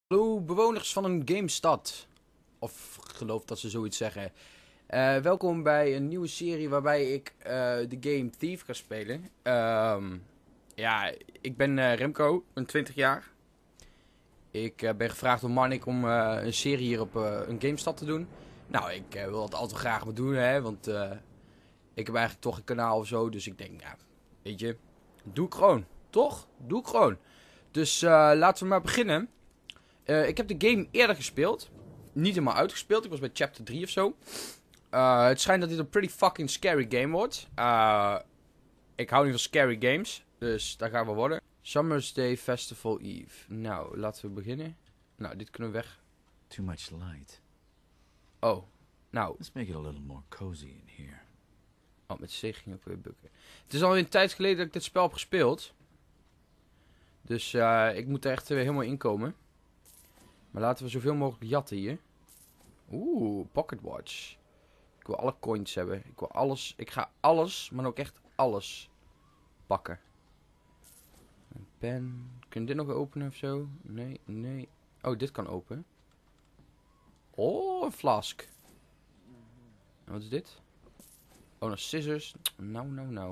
Hallo bewoners van een gamestad. Of geloof dat ze zoiets zeggen. Welkom bij een nieuwe serie waarbij ik de game Thief ga spelen. Ja, ik ben Remco, ik ben 20 jaar. Ik ben gevraagd door Marnik om een serie hier op een gamestad te doen. Nou, ik wil dat altijd graag maar doen, hè. Want ik heb eigenlijk toch een kanaal of zo. Dus ik denk, ja, weet je, doe ik gewoon. Toch? Doe ik gewoon. Dus laten we maar beginnen. Ik heb de game eerder gespeeld. Niet helemaal uitgespeeld. Ik was bij chapter 3 of zo. Het schijnt dat dit een pretty fucking scary game wordt. Ik hou niet van scary games. Dus daar gaan we worden. Summer's Day Festival Eve. Nou, laten we beginnen. Nou, dit kunnen we weg. Too much light. Oh, nou. Let's make it a little more cozy in here. Oh, met C ging ook weer bukken. Het is al een tijd geleden dat ik dit spel heb gespeeld. Dus ik moet er echt weer helemaal in komen. Maar laten we zoveel mogelijk jatten hier. Oeh, pocket watch. Ik wil alle coins hebben. Ik wil alles. Ik ga alles, maar ook echt alles pakken. Een pen. Kun je dit nog openen of zo? Nee, nee. Oh, dit kan open. Oh, een flask. En wat is dit? Oh, nog scissors. Nou.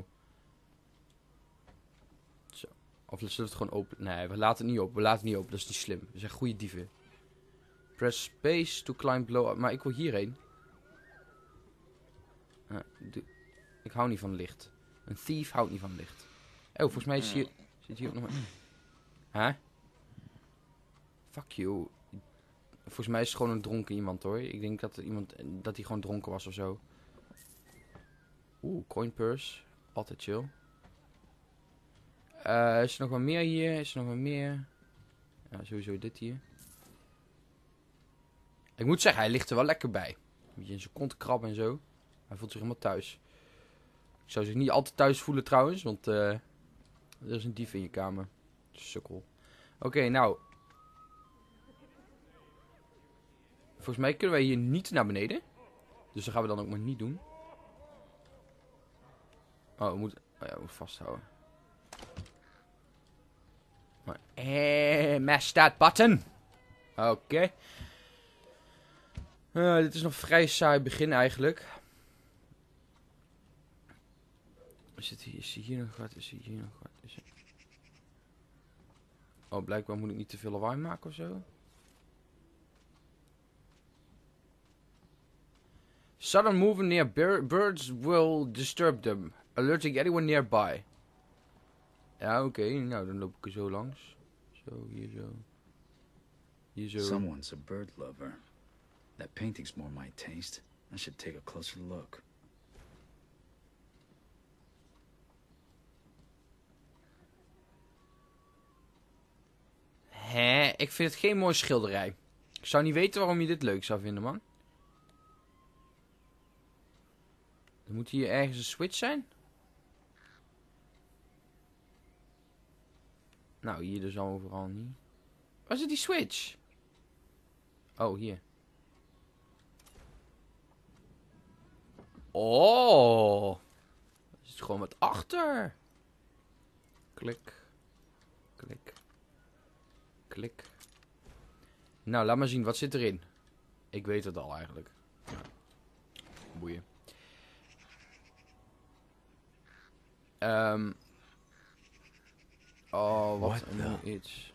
Zo. Of zullen we het gewoon open? Nee, we laten het niet open. Dat is niet slim. We zijn goede dieven. Press space to climb below. Maar ik wil hierheen. Ik hou niet van licht. Een thief houdt niet van licht. Oh, volgens mij zit hier ook nog een... Huh? Fuck you. Volgens mij is het gewoon een dronken iemand, hoor. Ik denk dat hij gewoon dronken was of zo. Oeh, coin purse. Altijd chill. Is er nog wat meer hier? Ja, sowieso dit hier. Ik moet zeggen, hij ligt er wel lekker bij. Een beetje in zijn kont krabben en zo. Hij voelt zich helemaal thuis. Ik zou zich niet altijd thuis voelen trouwens, want er is een dief in je kamer. Sukkel. Oké, nou. Volgens mij kunnen wij hier niet naar beneden. Dus dat gaan we dan ook maar niet doen. Oh, we moeten vasthouden. Mash that button. Oké. Dit is nog vrij saai begin eigenlijk. Is hier nog wat? Oh, blijkbaar moet ik niet te veel lawaai maken of zo. Sudden movement near birds will disturb them, alerting anyone nearby. Ja, oké. Nou, dan loop ik er zo langs. Zo, hier zo. Hier zo. Someone's a bird lover. That painting's more my taste. I should take a closer look. Hè? Ik vind het geen mooie schilderij. Ik zou niet weten waarom je dit leuk zou vinden, man. Er moet hier ergens een switch zijn. Nou, hier dus overal niet. Waar zit die switch? Oh, hier. Oh. Er zit gewoon wat achter. Klik. Klik. Klik. Nou, laat maar zien. Wat zit erin? Ik weet het al eigenlijk. Ja. Boeien. Oh, wat een iets.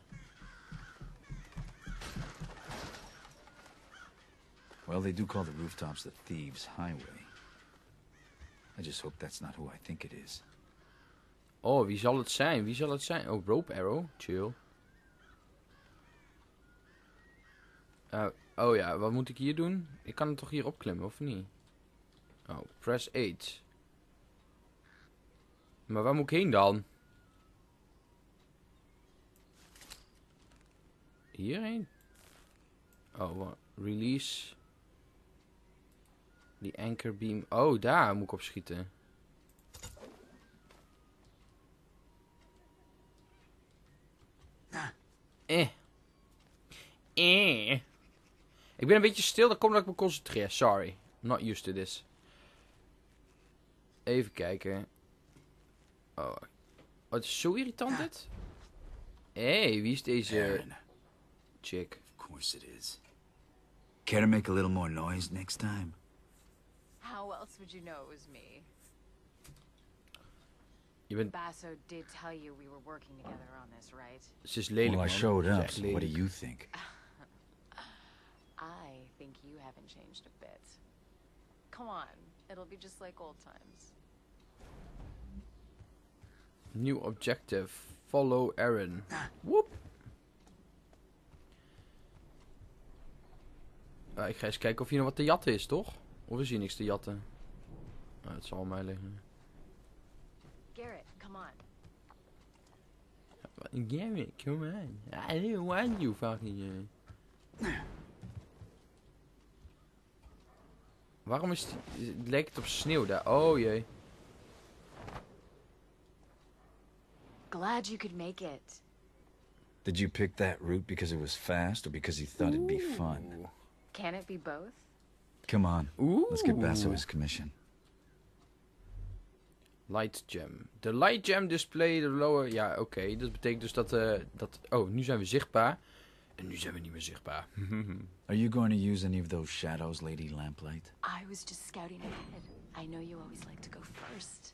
Well, they do call the rooftops the Thieves' Highway. I just hope that's not who I think it is. Oh, wie zal het zijn? Oh, rope arrow. Chill. Oh ja, wat moet ik hier doen? Ik kan het toch hier opklimmen, of niet? Oh, press 8. Maar waar moet ik heen dan? Hierheen? Oh, release. Die anchor beam. Oh, daar moet ik op schieten. Ik ben een beetje stil, dat komt dat ik me concentreer. Sorry. I'm not used to this. Even kijken. Oh, het is zo irritant dit. Hé, wie is deze chick? course it is. Care to make a little more noise next time? How else would you know it was me? Je bent... Basso did tell you we were working together on this, right? Ze is lelijk, Well, I man. showed Ze is up, echt so what do lelijk. you think? I think you haven't changed a bit. Come on, it'll be just like old times. New objective. Follow Aaron. Woep. Ik ga eens kijken of hier nog wat te jatten is, toch? Of is hier niks te jatten? Nou, het zal aan mij liggen. Garrett, come on. Gary, come on. I don't want you fucking... Waarom is het... Lijkt het op sneeuw daar? Oh jee. Glad you could make it. Did you pick that route because it was fast or because you thought it'd be fun? Can it be both? Come on, Oeh. let's get Basso his commission. Light gem. De light gem display, de lower... Ja, oké. Dat betekent dus dat... Oh, nu zijn we zichtbaar. En nu zijn we niet meer zichtbaar. Are you going to use any of those shadows, Lady Lamplight? I was just scouting ahead. I know you always like to go first.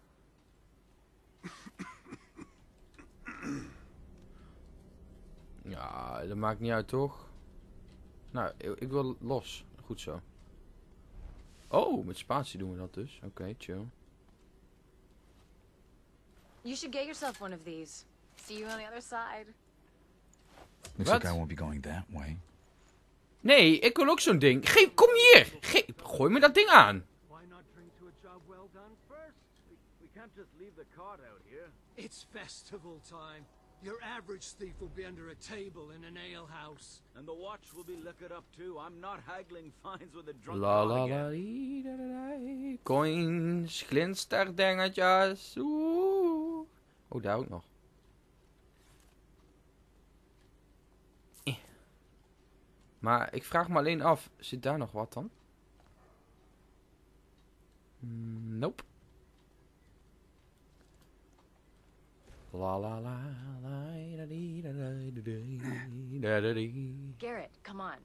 Ja, dat maakt niet uit, toch? Nou, ik wil los. Goed zo. Oh, met spatie doen we dat dus. Oké, chill. You should get yourself one of these. See you on the other side. Looks What? like I won't be going that way. Nee, ik wil ook zo'n ding. Kom hier! Gooi me dat ding aan. Why not drink to a job well done first? We can't just leave the cart out here. It's festival time. Your average thief will be under a table in an alehouse. And the watch will be liquored up too. I'm not haggling fines with a drunk La la hooligan. la di, da, da, da. Coins, glinsterdingetjes. Oeh. Oh, daar ook nog. Maar ik vraag me alleen af, zit daar nog wat dan? Nope. La la la la da di, da da da da da di. Garrett, come on.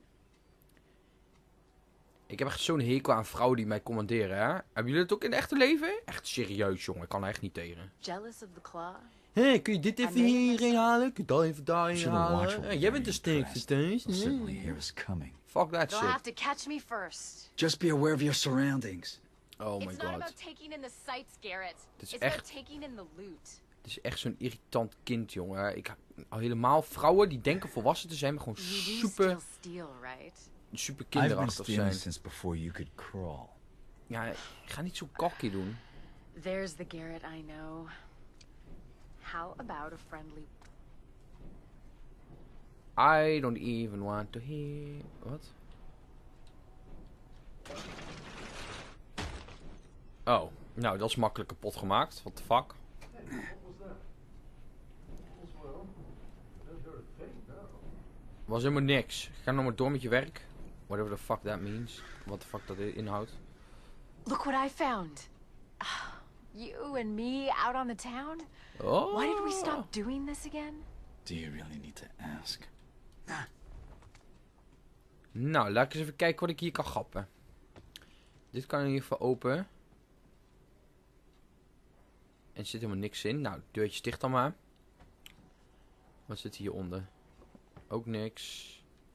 Ik heb echt zo'n hekel aan vrouwen die mij commanderen, hè? Hebben jullie het ook in het echte leven? Echt serieus, jongen. Ik kan er echt niet tegen. Jealous of the claw? Hé, kun je dit even I'm ready hierheen halen? Kun je dat even daarheen Should the watch halen? will Jij be bent de very sterkste impressed. thuis. They'll certainly hear us coming. Fuck that They'll shit. have to catch me first. Just be aware of your surroundings. Oh my It's not god. about taking in the sights, Garrett. Dit is It's about echt... taking in the loot. Het is echt zo'n irritant kind, jongen. Al helemaal vrouwen die denken volwassen te zijn, maar gewoon You do super, still steal, right? super I've been kinderachtig stealing zijn. since before you could crawl. Ja, ga niet zo cocky doen. There's the Garrett I know. How about a friendly... I don't even want to hear... Wat? Oh, nou, dat is makkelijk kapot gemaakt. What the fuck? Was helemaal niks. Ga nou maar door met je werk. Whatever the fuck that means. What the fuck dat inhoudt. Look what I found. You and me out on the town? Oh. Why did we stop doing this again? Do you really need to ask? Nou, laat ik eens even kijken wat ik hier kan gappen. Dit kan in ieder geval open. En er zit helemaal niks in. Nou, deurtje dicht dan maar. Wat zit hieronder? Ook niks.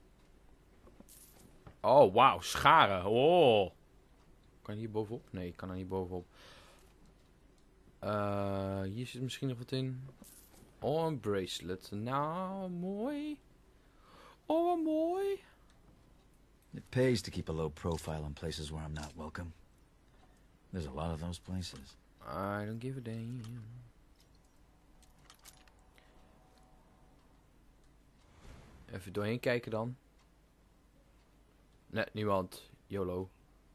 Oh, wauw. Scharen. Oh. Kan je hier bovenop? Nee, ik kan er niet bovenop. Hier zit misschien nog wat in. Oh, een bracelet. Nou, mooi. Oh, mooi. It pays to keep a low profile in places where I'm not welcome. There's a lot of those places. I don't give a damn. Even doorheen kijken dan. Nee, niemand. YOLO.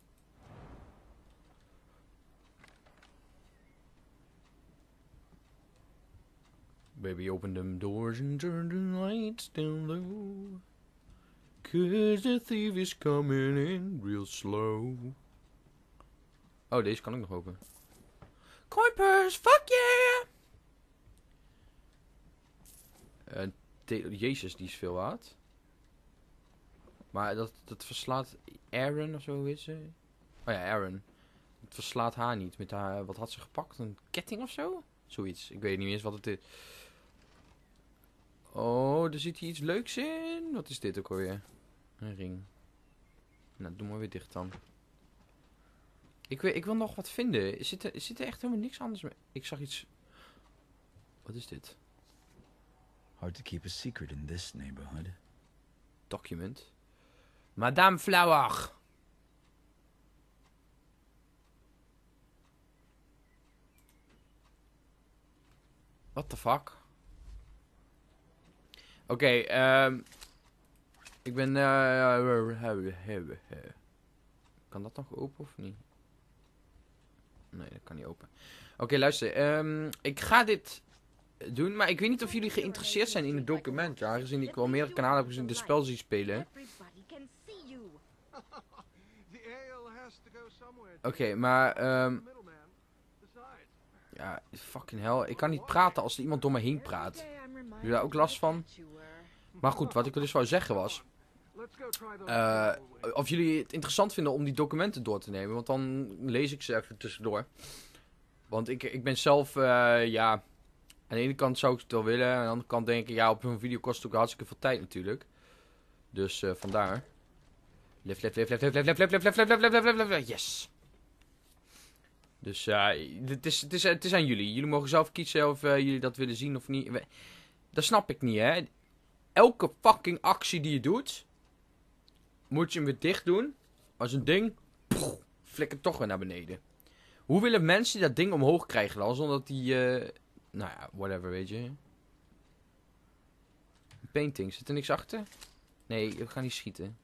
Baby, open them doors and turn the lights down low. 'Cause the thief is coming in real slow. Oh, deze kan ik nog open. Coin purse, fuck yeah! Jezus, die is veel waard. Maar dat verslaat Aaron of zo, hoe is ze? Oh ja, Aaron. Het verslaat haar niet. Met haar, wat had ze gepakt? Een ketting of zo? Zoiets. Ik weet niet eens wat het is. Oh, er zit hier iets leuks in. Wat is dit ook alweer? Een ring. Nou, doe maar weer dicht dan. Ik wil nog wat vinden. Zit er echt helemaal niks anders mee? Ik zag iets... Wat is dit? Hard to keep a secret in this neighborhood. Document. Madame Flower. What the fuck? Oké, ik ben... Kan dat nog open of niet? Nee, dat kan niet open. Oké, luister. Ik ga dit doen, maar ik weet niet of jullie geïnteresseerd zijn in het document. Ja, aangezien ik wel meerdere kanalen heb gezien de spel zien spelen. Oké, maar... ja, fucking hell. Ik kan niet praten als er iemand door me heen praat. Heb je daar ook last van? Maar goed, wat ik dus wou zeggen was... of jullie het interessant vinden om die documenten door te nemen. Want dan lees ik ze even tussendoor. Want ik ben zelf, ja... Aan de ene kant zou ik het wel willen. Aan de andere kant denk ik, ja, op een video kost het ook hartstikke veel tijd natuurlijk. Dus vandaar. Yes! Dus het is aan jullie. Jullie mogen zelf kiezen of jullie dat willen zien of niet. Dat snap ik niet, hè. Elke fucking actie die je doet... moet je hem weer dicht doen. Als een ding... flikkert toch weer naar beneden. Hoe willen mensen dat ding omhoog krijgen dan? Zonder die... nou ja, whatever, weet je. Painting. Zit er niks achter? Nee, we gaan niet schieten.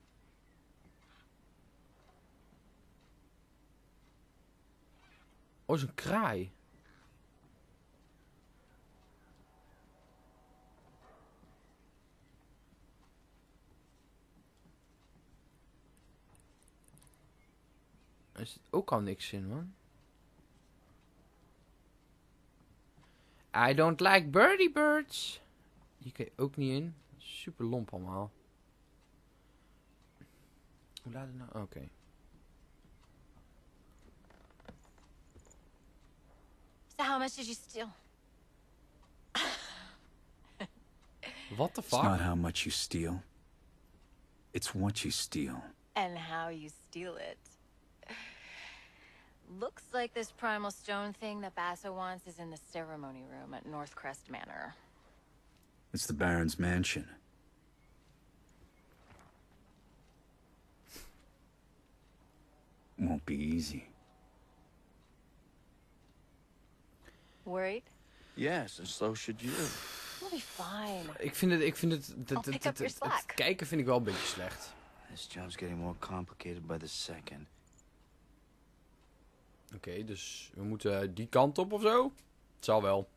Oh, is een kraai. Er zit ook al niks in, man. I don't like birdie birds. Hier kan je ook niet in. Super lomp allemaal. Hoe laat het nou? Oké. So how much did you steal? What the It's fuck? not how much you steal. It's what you steal. And how you steal it. Looks like this primal stone thing that Basso wants is in the ceremony room at Northcrest Manor. It's the Baron's mansion. Won't be easy. Worried? Yes, and so should you. We'll be fine. Ik vind het I'll pick up your slack. het kijken vind ik wel een beetje slecht. This job's getting more complicated by the second. Oké, dus we moeten die kant op of zo? Het zal wel.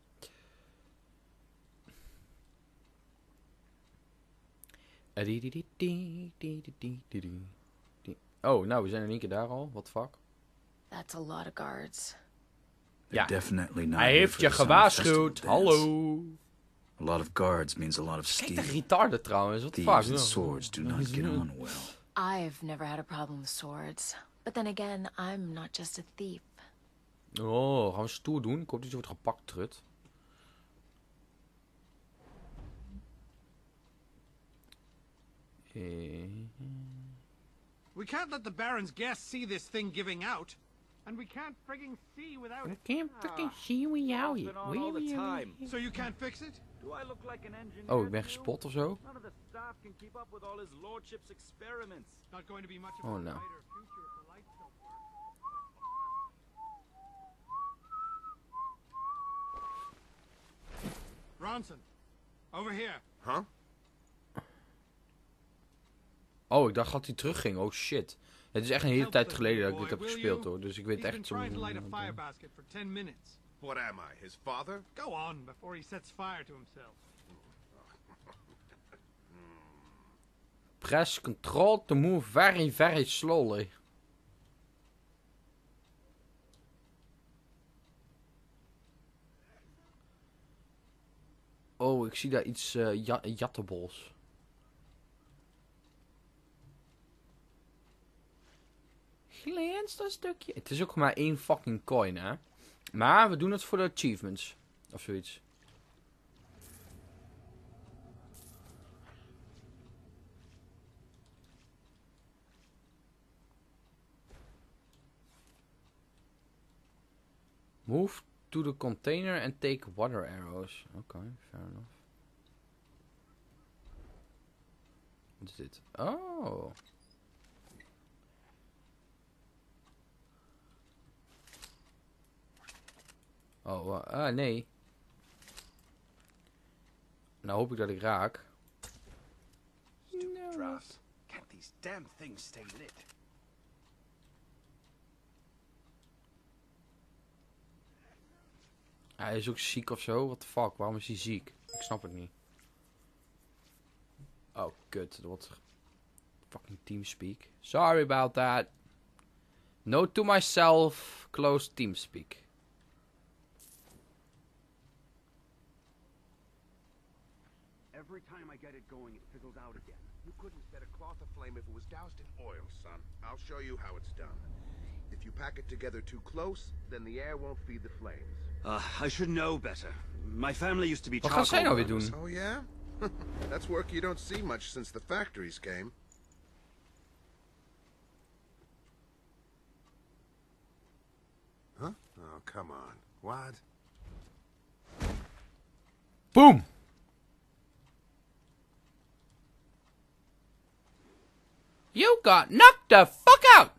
Oh, nou, we zijn in één keer daar al. What the fuck? That's a lot of guards. They're Ja. definitely not Hij here heeft for je the summer festival gewaarschuwd. dance. Hallo. A lot of guards means a lot of Kijk, steel. de retarden trouwens. What the Thieves fuck? and swords do not get on well. I've never had a problem with swords. But then again, I'm not just a thief. Oh, gaan we stoer doen? Ik hoop dat je wordt gepakt, trut. We can't let the Baron's guests see this thing giving out. And we can't frigging see without it. can't fucking see we jou Off and on all the time. So you can't fix it? Do I look like an engineer? Oh, ik ben to you? gespot of zo? None of the staff can keep up with all his lordship's experiments. Not going to be much of Oh, a no. brighter future for light so far. Bronson, over here. Huh? Oh, ik dacht dat hij terugging. Oh shit. Het is echt een hele Help tijd the geleden dat ik boy, dit heb will gespeeld you? hoor. Dus ik weet He's been echt zo... trying to light a fire basket for 10 minutes. What am I, his father? Go on before he sets fire to himself. Press control to move very, very slowly. Oh, ik zie daar iets jattebols. vensterstukje. Het is ook maar 1 fucking coin, hè. Maar we doen het voor de achievements. Of zoiets. Move to the container and take water arrows. Oké, fair enough. Wat is dit? Oh. Oh, nee. Nou hoop ik dat ik raak. Stupid drafts. Can't these damn things stay lit? Hij is ook ziek of zo. What the fuck? Waarom is hij ziek? Ik snap het niet. Oh, kut. Dat wordt fucking teamspeak. Sorry about that. Note to myself. Close teamspeak. Every time I get it going, it fizzles out again. You couldn't set a cloth aflame if it was doused in oil, son. I'll show you how it's done. If you pack it together too close, then the air won't feed the flames. I should know better. My family used to be Wat gaat zij nou weer burners. doen? Oh, yeah? That's work you don't see much since the factories came. Huh? Oh, come on. What? Boom! You got knocked the fuck out!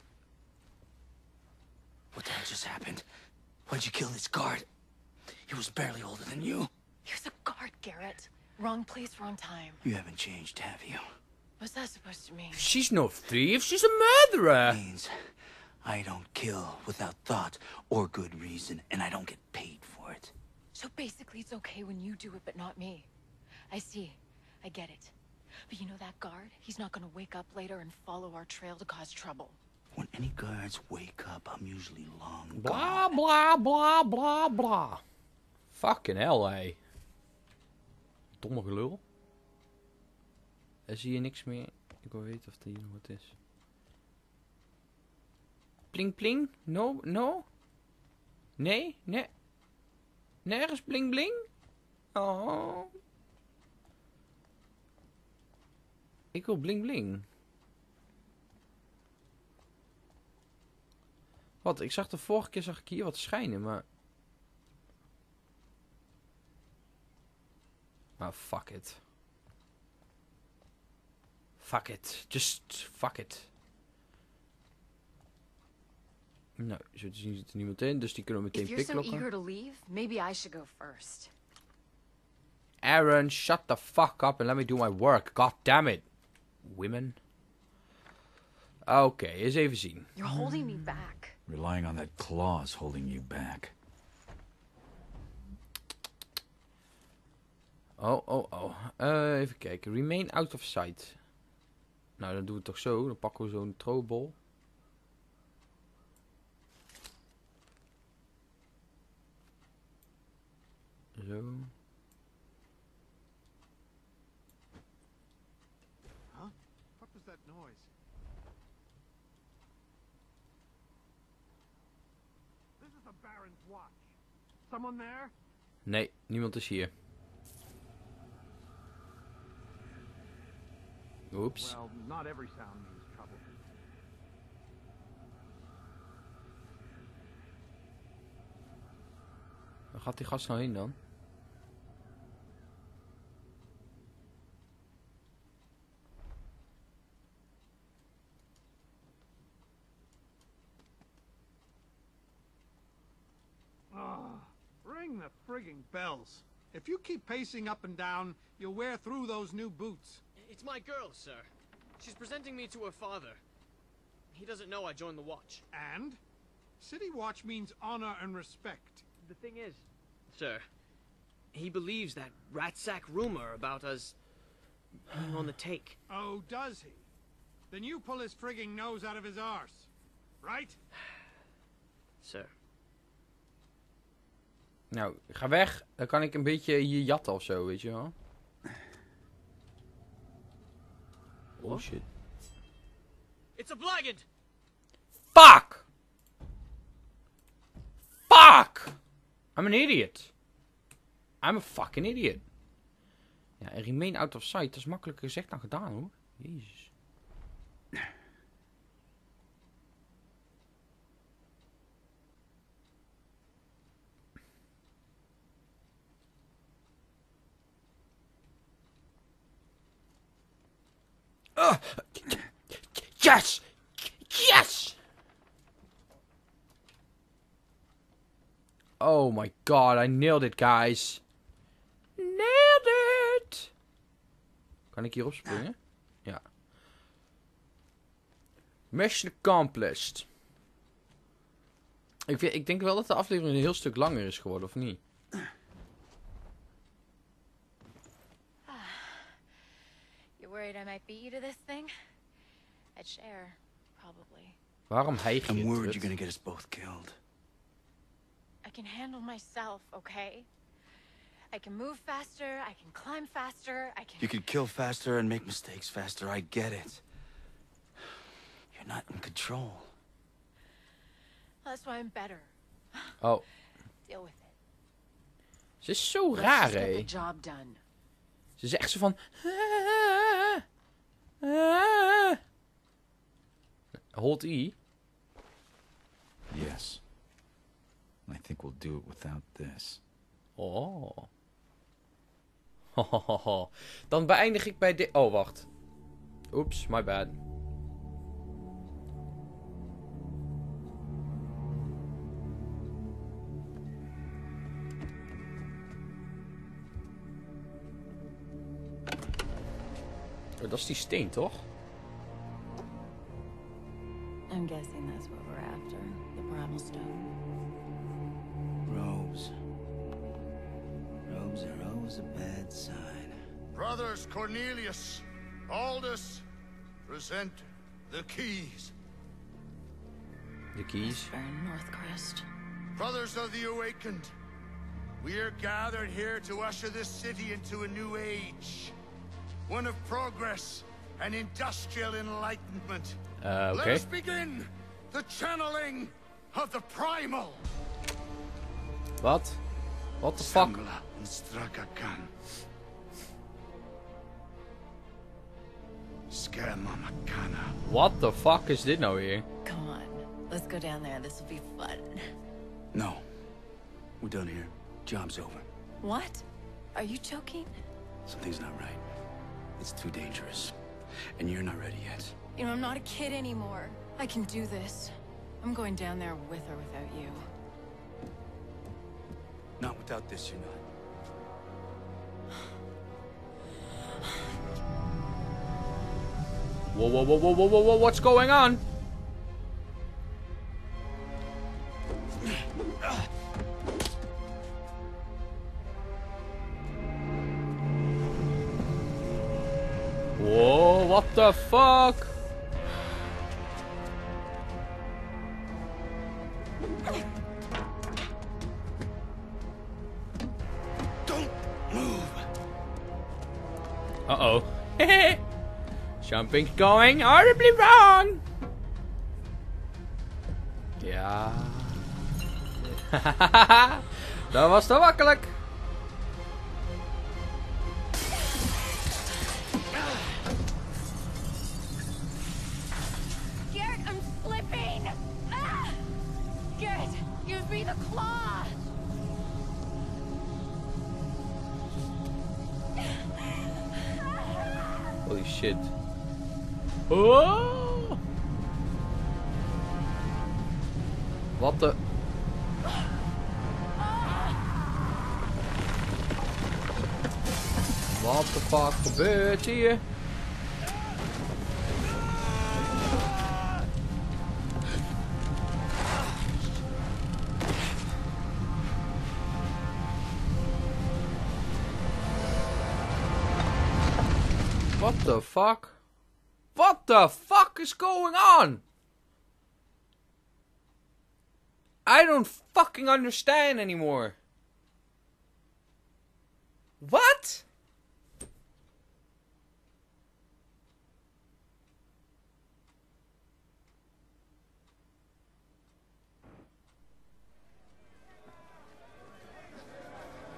What the hell just happened? Why'd you kill this guard? He was barely older than you. He was a guard, Garrett. Wrong place, wrong time. You haven't changed, have you? What's that supposed to mean? She's no thief, she's a murderer! Means I don't kill without thought or good reason, and I don't get paid for it. So basically it's okay when you do it, but not me. I see. I get it. But you know that guard? He's not gonna wake up later and follow our trail to cause trouble. When any guards wake up, I'm usually long Blah, gone. blah, blah, blah, blah. Fucking hell, hé. Domme gelul. Zie je niks meer? Ik wil weten of er hier nog wat is. Pling, pling? No, no? Nee, nee. Nergens bling, bling? Oh. Ik wil bling, bling. Wat? Ik zag de vorige keer zag ik hier wat schijnen, maar... Maar fuck it. Fuck it. Just fuck it. Nou, zo te zien zit er niemand in, dus die kunnen we If meteen you're so picklocken. eager to leave, maybe I should go first. Aaron, shut the fuck up and let me do my work. God damn it. Women. Oké, eens even zien. You're holding me back. Relying on that claw's holding you back. Oh. Even kijken. Remain out of sight. Nou, dan doen we het toch zo. Dan pakken we zo'n throwball. Zo. Huh? What was that noise? This is the Baron's watch. Someone there? Nee, niemand is hier. Oeps. Well, not every sound means trouble. Waar gaat die gast nou heen dan? Ring the frigging bells. If you keep pacing up and down, you'll wear through those new boots. It's my girl, sir. She's presenting me to her father. He doesn't know I joined the watch. And? City Watch means honor and respect. The thing is, sir, he believes that rat sack rumor about us being on the take. Oh, does he? Then you pull his frigging nose out of his arse. Right? Sir. Nou, ga weg. Dan kan ik een beetje hier jatten of zo, weet je wel. Oh shit. It's a blackguard! Fuck! Fuck! I'm an idiot. I'm a fucking idiot. Ja, en remain out of sight. Dat is makkelijker gezegd dan gedaan, hoor. Jezus. Yes! Yes! Oh my god, I nailed it, guys. Nailed it! Kan ik hier opspringen? Ja. Mission accomplished. Ik denk wel dat de aflevering een heel stuk langer is geworden, of niet? You worried I might beat you to this thing? I'd share, probably. Waarom hijg je? I'm worried Trut? you're gonna get us both killed. I can handle myself, okay? I can move faster, I can climb faster, I can... You could kill faster and make mistakes faster, I get it. You're not in control. That's why I'm better. Oh. Deal with it. Ze is zo Let's raar, just get hè. the job done. Ze is echt zo van... Hold E. Yes. I think we'll do it without this. Oh. Dan beëindig ik bij dit... Oh, wacht. Oeps, my bad. Oh, dat is die steen, toch? I'm guessing that's what we're after. The Bramble Stone. Robes. Robes are always a bad sign. Brothers Cornelius, Aldous, present the keys. De keys. For Northcrest. Brothers of the Awakened, we are gathered here to usher this city into a new age. One of progress and industrial enlightenment. Let Okay. us begin the channeling of the primal. Wat? What the fuck? Samla and Stragakan. Skamamakana. What the fuck is dit nou weer? Come on, let's go down there. This will be fun. No. We're done here. Job's over. What? Are you joking? Something's not right. It's too dangerous. And you're not ready yet. You know, I'm not a kid anymore. I can do this. I'm going down there with or without you. Not without this, you're not. Whoa, whoa, whoa, whoa, whoa, whoa, whoa, what's going on? Whoa, what the fuck? Don't move! Uh-oh. Something's going horribly wrong. Ja. Dat was te makkelijk. Garrett, I'm slipping! Ah! Garrett, use me the claw! Holy shit. Oh! Wat de... Wat de fuck gebeurt hier? What the fuck? What the fuck is going on? I don't fucking understand anymore. What?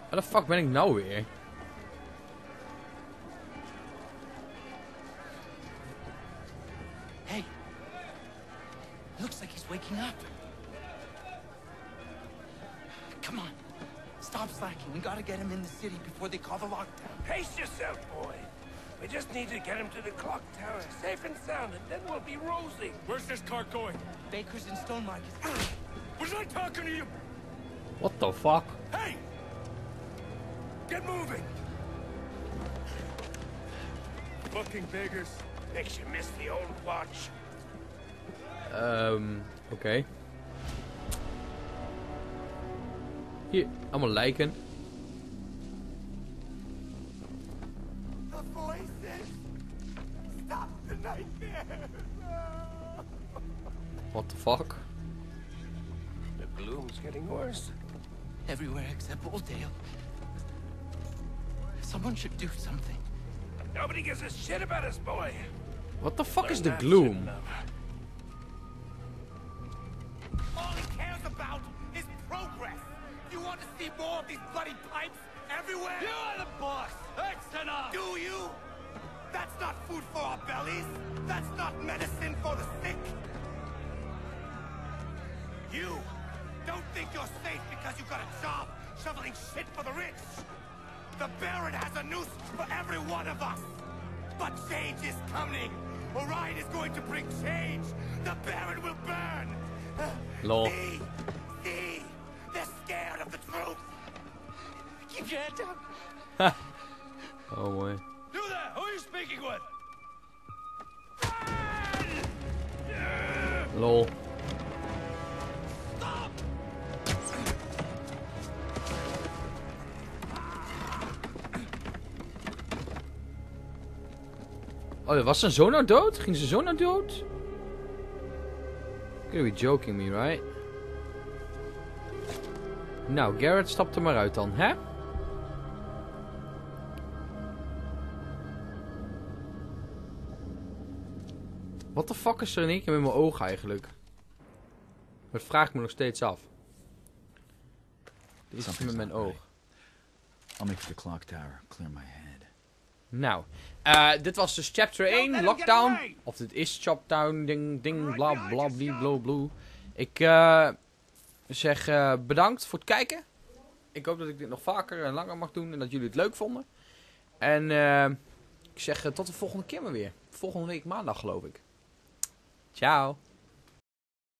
Waar de fuck ben ik nou weer? Hey. Looks like he's waking up. Come on. Stop slacking. We gotta get him in the city before they call the lockdown. Pace yourself, boy. We just need to get him to the clock tower, safe and sound, and then we'll be rosy. Where's this cart going? Baker's in Stone Market. Was I talking to you? What the fuck? Hey! Get moving! Fucking beggars. Makes you miss the old watch. Oké. Hier, allemaal lijken. The voices! Stop the nightmares! What the fuck? The gloom's getting worse. Everywhere except Oldale. Someone should do something. Nobody gives a shit about us, boy. What the fuck is Learn the that gloom? shit enough. All he cares about is progress. You want to see more of these bloody pipes everywhere? You are the boss. That's enough. Do you? That's not food for our bellies. That's not medicine for the sick. You don't think you're safe because you got a job shoveling shit for the rich. The Baron has a noose for every one of us. But change is coming. Orion is going to bring change. The Baron will burn. Lol. See, they're scared of the truth. Keep your head down. Oh mooi. You there, who are you speaking with? Lol. Stop! Oh, was zijn zoon nou dood? Ging zijn zoon nou dood? You're be joking me, right? Nou, Garrett, stap er maar uit dan, hè? Wat de fuck is er in één keer met mijn oog eigenlijk? Dat vraag ik me nog steeds af. Dit is met mijn oog. I'll make for the clock tower. Clear my head. Nou, dit was dus chapter 1, Lockdown. Of dit is Chopdown, ding, bla bla bla bla. Ik zeg bedankt voor het kijken. Ik hoop dat ik dit nog vaker en langer mag doen en dat jullie het leuk vonden. En ik zeg tot de volgende keer maar weer. Volgende week maandag geloof ik. Ciao.